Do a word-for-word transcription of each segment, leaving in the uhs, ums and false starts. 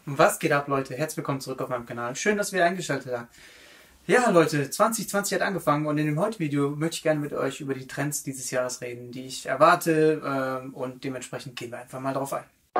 Was geht ab, Leute? Herzlich willkommen zurück auf meinem Kanal. Schön, dass ihr eingeschaltet habt. Ja, Leute, zwanzig zwanzig hat angefangen und in dem heutigen Video möchte ich gerne mit euch über die Trends dieses Jahres reden, die ich erwarte, äh, und dementsprechend gehen wir einfach mal drauf ein.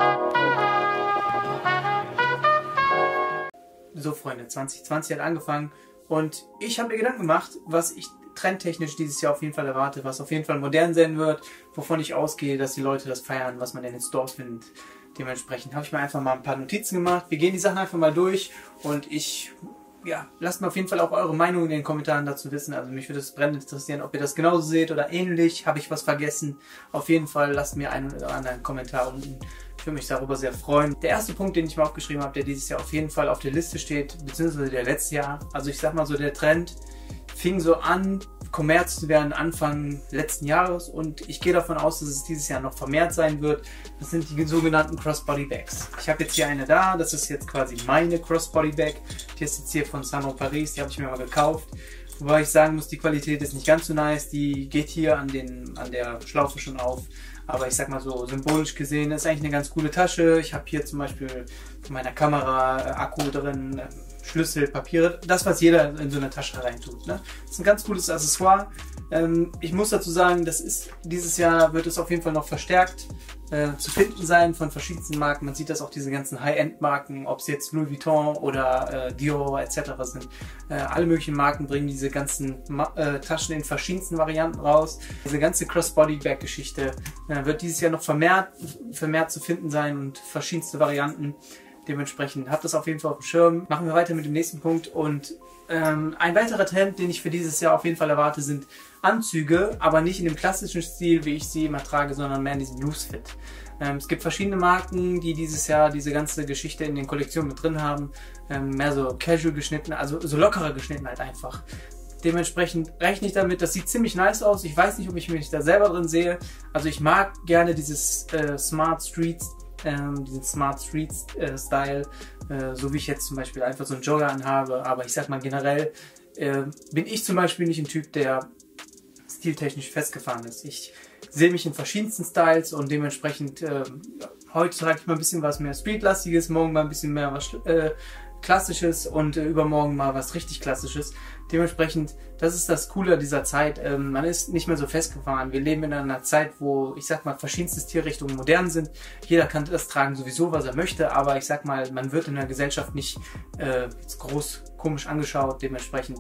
So, Freunde, zwanzig zwanzig hat angefangen und ich habe mir Gedanken gemacht, was ich trendtechnisch dieses Jahr auf jeden Fall erwarte, was auf jeden Fall modern sein wird, wovon ich ausgehe, dass die Leute das feiern, was man in den Stores findet. Dementsprechend habe ich mir einfach mal ein paar Notizen gemacht. Wir gehen die Sachen einfach mal durch und ich, ja, lasst mir auf jeden Fall auch eure Meinung in den Kommentaren dazu wissen. Also mich würde es brennend interessieren, ob ihr das genauso seht oder ähnlich. Habe ich was vergessen? Auf jeden Fall lasst mir einen oder anderen Kommentar unten. Ich würde mich darüber sehr freuen. Der erste Punkt, den ich mir aufgeschrieben habe, der dieses Jahr auf jeden Fall auf der Liste steht, beziehungsweise der letzte Jahr. Also ich sag mal so, der Trend fing so an, Kommerz zu werden Anfang letzten Jahres und ich gehe davon aus, dass es dieses Jahr noch vermehrt sein wird. Das sind die sogenannten Crossbody Bags. Ich habe jetzt hier eine da, das ist jetzt quasi meine Crossbody Bag. Die ist jetzt hier von Sandro Paris, die habe ich mir mal gekauft. Wobei ich sagen muss, die Qualität ist nicht ganz so nice, die geht hier an, den, an der Schlaufe schon auf. Aber ich sag mal so, symbolisch gesehen ist eigentlich eine ganz coole Tasche. Ich habe hier zum Beispiel von meiner Kamera äh, Akku drin, äh, Schlüssel, Papiere, das, was jeder in so eine Tasche reintut. Ne? Das ist ein ganz cooles Accessoire. Ähm, ich muss dazu sagen, das ist, dieses Jahr wird es auf jeden Fall noch verstärkt äh, zu finden sein von verschiedensten Marken. Man sieht das auch, diese ganzen High-End-Marken, ob es jetzt Louis Vuitton oder äh, Dior et cetera sind. Äh, alle möglichen Marken bringen diese ganzen Ma äh, Taschen in verschiedensten Varianten raus. Diese ganze Crossbody-Bag-Geschichte äh, wird dieses Jahr noch vermehrt, vermehrt zu finden sein und verschiedenste Varianten. Dementsprechend habt das auf jeden Fall auf dem Schirm. Machen wir weiter mit dem nächsten Punkt. Und ähm, ein weiterer Trend, den ich für dieses Jahr auf jeden Fall erwarte, sind Anzüge, aber nicht in dem klassischen Stil, wie ich sie immer trage, sondern mehr in diesem Loose Fit. Ähm, es gibt verschiedene Marken, die dieses Jahr diese ganze Geschichte in den Kollektionen mit drin haben. Ähm, mehr so casual geschnitten, also so lockerer geschnitten halt einfach. Dementsprechend rechne ich damit, das sieht ziemlich nice aus. Ich weiß nicht, ob ich mich da selber drin sehe. Also ich mag gerne dieses äh, Smart Streets Ähm, diesen Smart Street äh, Style, äh, so wie ich jetzt zum Beispiel einfach so einen Jogger anhabe, aber ich sag mal generell äh, bin ich zum Beispiel nicht ein Typ, der stiltechnisch festgefahren ist. Ich sehe mich in verschiedensten Styles und dementsprechend äh, heute trage ich mal ein bisschen was mehr Streetlastiges, morgen mal ein bisschen mehr was äh, Klassisches und äh, übermorgen mal was richtig Klassisches. Dementsprechend, das ist das Coole dieser Zeit. Ähm, man ist nicht mehr so festgefahren. Wir leben in einer Zeit, wo, ich sag mal, verschiedenste Stilrichtungen modern sind. Jeder kann das tragen sowieso, was er möchte, aber ich sag mal, man wird in der Gesellschaft nicht äh, jetzt groß komisch angeschaut. Dementsprechend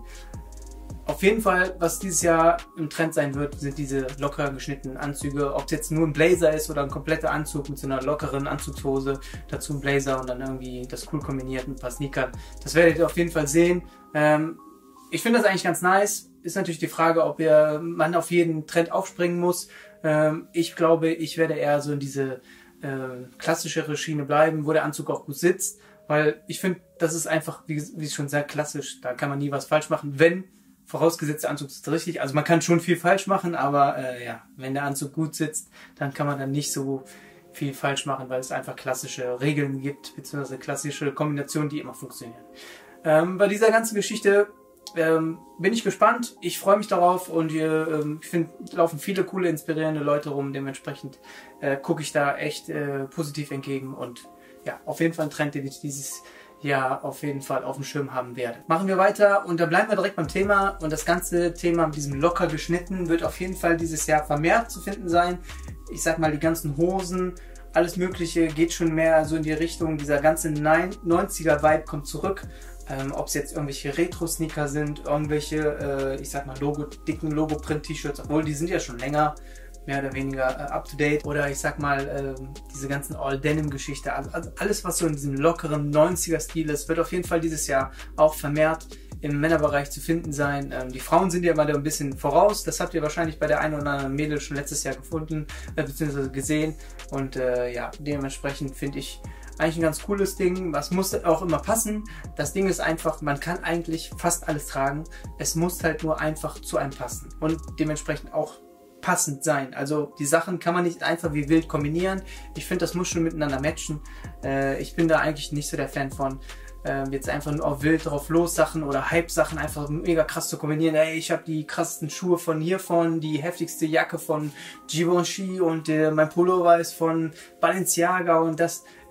auf jeden Fall, was dieses Jahr im Trend sein wird, sind diese locker geschnittenen Anzüge. Ob es jetzt nur ein Blazer ist oder ein kompletter Anzug mit so einer lockeren Anzugshose, dazu ein Blazer und dann irgendwie das cool kombiniert mit ein paar Sneakern. Das werdet ihr auf jeden Fall sehen. Ähm, ich finde das eigentlich ganz nice. Ist natürlich die Frage, ob ihr, man auf jeden Trend aufspringen muss. Ähm, ich glaube, ich werde eher so in diese äh, klassischere Schiene bleiben, wo der Anzug auch gut sitzt. Weil ich finde, das ist einfach, wie, wie schon sehr klassisch. Da kann man nie was falsch machen, wenn vorausgesetzt der Anzug sitzt richtig. Also man kann schon viel falsch machen, aber äh, ja, wenn der Anzug gut sitzt, dann kann man dann nicht so viel falsch machen, weil es einfach klassische Regeln gibt, beziehungsweise klassische Kombinationen, die immer funktionieren. Ähm, bei dieser ganzen Geschichte ähm, bin ich gespannt. Ich freue mich darauf und hier, ähm, ich finde, laufen viele coole, inspirierende Leute rum. Dementsprechend äh, gucke ich da echt äh, positiv entgegen und ja, auf jeden Fall ein Trend, den ich dieses ja auf jeden Fall auf dem Schirm haben werde. Machen wir weiter und da bleiben wir direkt beim Thema und das ganze Thema mit diesem locker geschnitten wird auf jeden Fall dieses Jahr vermehrt zu finden sein. Ich sag mal, die ganzen Hosen, alles mögliche geht schon mehr so in die Richtung, dieser ganze neunziger Vibe kommt zurück. Ähm, ob es jetzt irgendwelche Retro-Sneaker sind, irgendwelche, äh, ich sag mal, Logo, dicken Logo-Print-T-Shirts, obwohl die sind ja schon länger mehr oder weniger äh, up-to-date. Oder ich sag mal, äh, diese ganzen All-Denim-Geschichte. Also, also alles, was so in diesem lockeren neunziger-Stil ist, wird auf jeden Fall dieses Jahr auch vermehrt im Männerbereich zu finden sein. Ähm, die Frauen sind ja immer da ein bisschen voraus. Das habt ihr wahrscheinlich bei der einen oder anderen Mädel schon letztes Jahr gefunden, äh, beziehungsweise gesehen. Und äh, ja, dementsprechend finde ich eigentlich ein ganz cooles Ding. Was muss auch immer passen? Das Ding ist einfach, man kann eigentlich fast alles tragen. Es muss halt nur einfach zu einem passen. Und dementsprechend auch passend sein. Also die Sachen kann man nicht einfach wie wild kombinieren. Ich finde, das muss schon miteinander matchen. Äh, ich bin da eigentlich nicht so der Fan von, äh, jetzt einfach nur auf wild drauf los Sachen oder Hype Sachen einfach mega krass zu kombinieren. Ey, ich habe die krassesten Schuhe von hiervon, die heftigste Jacke von Givenchy und äh, mein Pullover ist von Balenciaga und das.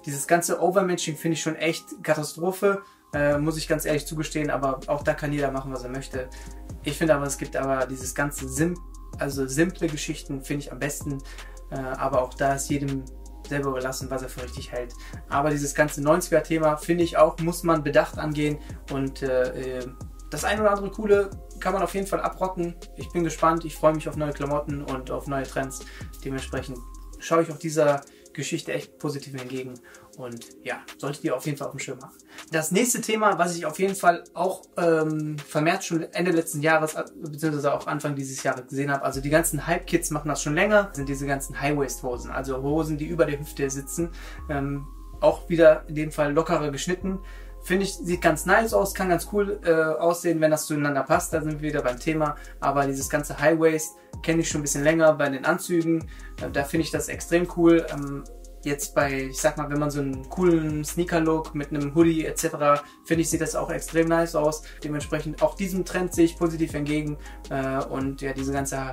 Dieses ganze Overmatching finde ich schon echt Katastrophe, äh, muss ich ganz ehrlich zugestehen, aber auch da kann jeder machen, was er möchte. Ich finde aber, es gibt aber dieses ganze Sim, also simple Geschichten finde ich am besten, äh, aber auch da ist jedem selber überlassen, was er für richtig hält. Aber dieses ganze neunziger-Thema finde ich auch, muss man bedacht angehen und äh, das ein oder andere Coole kann man auf jeden Fall abrocken. Ich bin gespannt, ich freue mich auf neue Klamotten und auf neue Trends. Dementsprechend schaue ich auch dieser Geschichte echt positiv entgegen und ja, solltet ihr auf jeden Fall auf dem Schirm haben. Das nächste Thema, was ich auf jeden Fall auch ähm, vermehrt schon Ende letzten Jahres beziehungsweise auch Anfang dieses Jahres gesehen habe, also die ganzen Hype-Kids machen das schon länger, sind diese ganzen High-Waist-Hosen, also Hosen, die über der Hüfte sitzen, ähm, auch wieder in dem Fall lockerer geschnitten. Finde ich, sieht ganz nice aus, kann ganz cool äh, aussehen, wenn das zueinander passt, da sind wir wieder beim Thema, aber dieses ganze High-Waist kenne ich schon ein bisschen länger bei den Anzügen, äh, da finde ich das extrem cool. Ähm, jetzt bei, ich sag mal, wenn man so einen coolen Sneaker-Look mit einem Hoodie et cetera, finde ich, sieht das auch extrem nice aus. Dementsprechend auch diesem Trend sehe ich positiv entgegen äh, und ja, diese ganze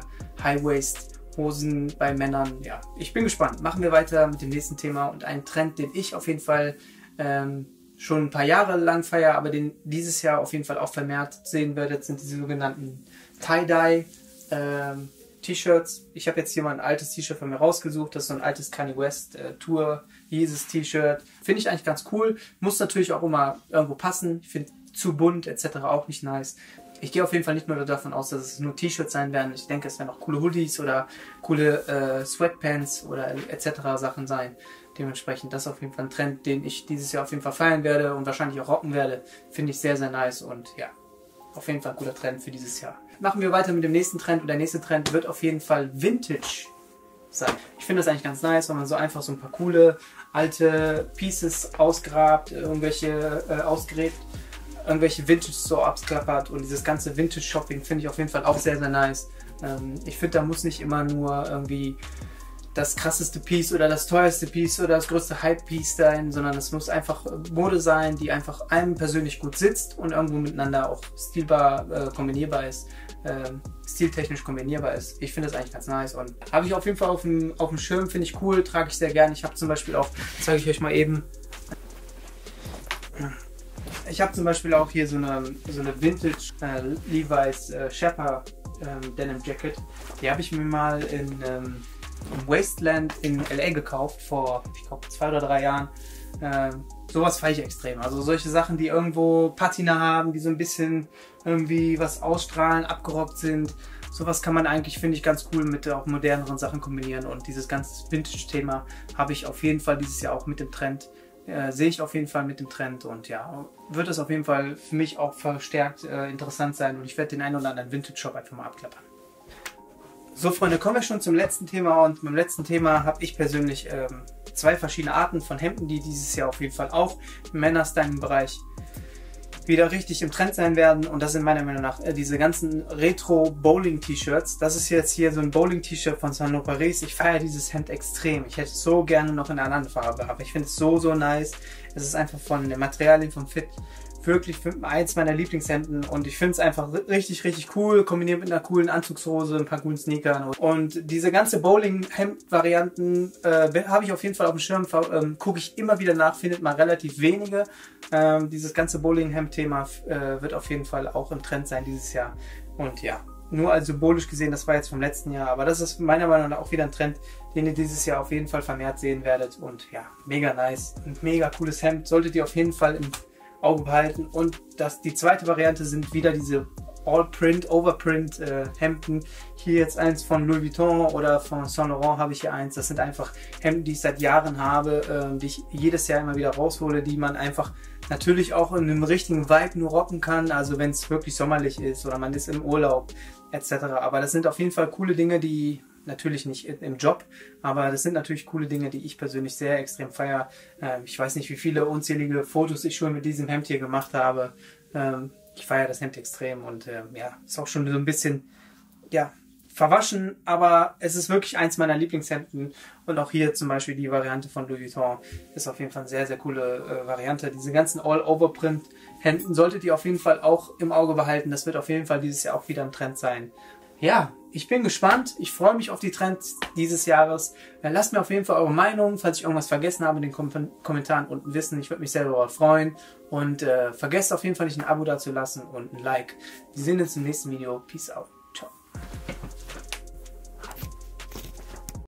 High-Waist-Hosen bei Männern, ja, ich bin gespannt. Machen wir weiter mit dem nächsten Thema und einen Trend, den ich auf jeden Fall ähm, schon ein paar Jahre lang feiere, aber den dieses Jahr auf jeden Fall auch vermehrt sehen werdet, sind diese sogenannten Tie-Dye ähm, T-Shirts. Ich habe jetzt hier mal ein altes T-Shirt von mir rausgesucht. Das ist so ein altes Kanye West äh, Tour Jesus T-Shirt. Finde ich eigentlich ganz cool. Muss natürlich auch immer irgendwo passen. Ich finde zu bunt et cetera auch nicht nice. Ich gehe auf jeden Fall nicht nur davon aus, dass es nur T-Shirts sein werden. Ich denke, es werden auch coole Hoodies oder coole äh, Sweatpants oder et cetera Sachen sein. Dementsprechend das ist auf jeden Fall ein Trend, den ich dieses Jahr auf jeden Fall feiern werde und wahrscheinlich auch rocken werde. Finde ich sehr, sehr nice und ja, auf jeden Fall ein guter Trend für dieses Jahr. Machen wir weiter mit dem nächsten Trend und der nächste Trend wird auf jeden Fall Vintage sein. Ich finde das eigentlich ganz nice, wenn man so einfach so ein paar coole alte Pieces ausgrabt, irgendwelche äh, ausgräbt, irgendwelche Vintage Store abklappert und dieses ganze Vintage Shopping finde ich auf jeden Fall auch sehr, sehr nice. Ähm, ich finde, da muss nicht immer nur irgendwie das krasseste Piece oder das teuerste Piece oder das größte Hype-Piece sein, sondern es muss einfach Mode sein, die einfach einem persönlich gut sitzt und irgendwo miteinander auch stilbar äh, kombinierbar ist, äh, stiltechnisch kombinierbar ist. Ich finde das eigentlich ganz nice und habe ich auf jeden Fall auf dem, auf dem Schirm, finde ich cool, trage ich sehr gerne. Ich habe zum Beispiel auch, zeige ich euch mal eben, ich habe zum Beispiel auch hier so eine, so eine Vintage äh, Levi's äh, Sherpa äh, Denim Jacket. Die habe ich mir mal in ähm, Wasteland in L A gekauft vor, ich glaube, zwei oder drei Jahren. Äh, sowas feiere ich extrem. Also solche Sachen, die irgendwo Patina haben, die so ein bisschen irgendwie was ausstrahlen, abgerockt sind. Sowas kann man eigentlich, finde ich, ganz cool mit auch moderneren Sachen kombinieren. Und dieses ganze Vintage-Thema habe ich auf jeden Fall dieses Jahr auch mit dem Trend. Äh, sehe ich auf jeden Fall mit dem Trend. Und ja, wird es auf jeden Fall für mich auch verstärkt äh, interessant sein. Und ich werde den einen oder anderen Vintage-Shop einfach mal abklappern. So Freunde, kommen wir schon zum letzten Thema und beim letzten Thema habe ich persönlich ähm, zwei verschiedene Arten von Hemden, die dieses Jahr auf jeden Fall auch im Männer-Styling-Bereich wieder richtig im Trend sein werden und das sind meiner Meinung nach äh, diese ganzen Retro-Bowling-T-Shirts. Das ist jetzt hier so ein Bowling-T-Shirt von Saint Laurent Paris. Ich feiere dieses Hemd extrem. Ich hätte es so gerne noch in einer anderen Farbe, aber ich finde es so, so nice. Es ist einfach von den Materialien, vom Fit wirklich eins meiner Lieblingshemden und ich finde es einfach richtig, richtig cool, kombiniert mit einer coolen Anzugshose, ein paar coolen Sneakern und diese ganze Bowling-Hemd-Varianten äh, habe ich auf jeden Fall auf dem Schirm, ähm, gucke ich immer wieder nach, findet man relativ wenige. Ähm, dieses ganze Bowling-Hemd-Thema äh, wird auf jeden Fall auch im Trend sein dieses Jahr und ja, nur als symbolisch gesehen, das war jetzt vom letzten Jahr, aber das ist meiner Meinung nach auch wieder ein Trend, den ihr dieses Jahr auf jeden Fall vermehrt sehen werdet und ja, mega nice, ein mega cooles Hemd, solltet ihr auf jeden Fall im Auge behalten und das, die zweite Variante sind wieder diese All-Print, Overprint äh, Hemden. Hier jetzt eins von Louis Vuitton oder von Saint Laurent habe ich hier eins. Das sind einfach Hemden, die ich seit Jahren habe, äh, die ich jedes Jahr immer wieder raushole, die man einfach natürlich auch in einem richtigen Vibe nur rocken kann. Also wenn es wirklich sommerlich ist oder man ist im Urlaub et cetera. Aber das sind auf jeden Fall coole Dinge, die natürlich nicht im Job, aber das sind natürlich coole Dinge, die ich persönlich sehr extrem feiere. Ähm, ich weiß nicht, wie viele unzählige Fotos ich schon mit diesem Hemd hier gemacht habe. Ähm, ich feiere das Hemd extrem und ähm, ja, ist auch schon so ein bisschen, ja, verwaschen, aber es ist wirklich eins meiner Lieblingshemden und auch hier zum Beispiel die Variante von Louis Vuitton ist auf jeden Fall eine sehr, sehr coole äh, Variante. Diese ganzen All-Over-Print-Hemden solltet ihr auf jeden Fall auch im Auge behalten. Das wird auf jeden Fall dieses Jahr auch wieder ein Trend sein. Ja, ich bin gespannt. Ich freue mich auf die Trends dieses Jahres. Lasst mir auf jeden Fall eure Meinung, falls ich irgendwas vergessen habe, in den Kom Kommentaren unten wissen. Ich würde mich sehr darüber freuen. Und äh, vergesst auf jeden Fall nicht ein Abo dazulassen und ein Like. Wir sehen uns im nächsten Video. Peace out.